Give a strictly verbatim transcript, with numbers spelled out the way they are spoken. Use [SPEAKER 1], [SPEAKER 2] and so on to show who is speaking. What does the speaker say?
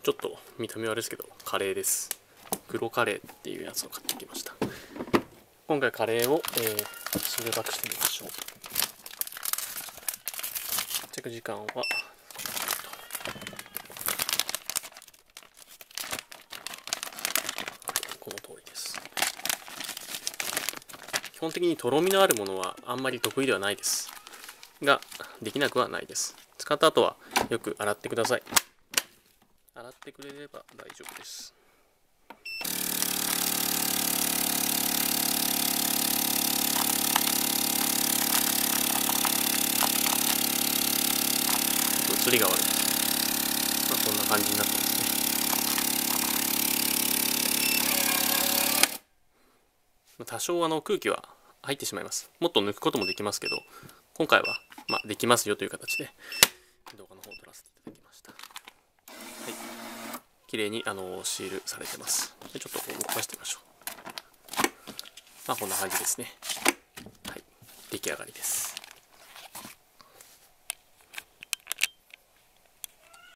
[SPEAKER 1] ちょっと見た目はあれですけど、カレーです。黒カレーっていうやつを買ってきました。今回カレーを、えー、収穫してみましょう。着時間はこの通りです。基本的にとろみのあるものはあんまり得意ではないですが、できなくはないです。使った後はよく洗ってください。洗ってくれれば大丈夫です。映りが悪いです。まあ、こんな感じになってますね。多少あの空気は入ってしまいます。もっと抜くこともできますけど、今回はまあできますよという形で動画の方を撮らせていただきました。はい、綺麗にあのシールされてます。でちょっとこう動かしてみましょう。まあこんな感じですね。はい、出来上がりです。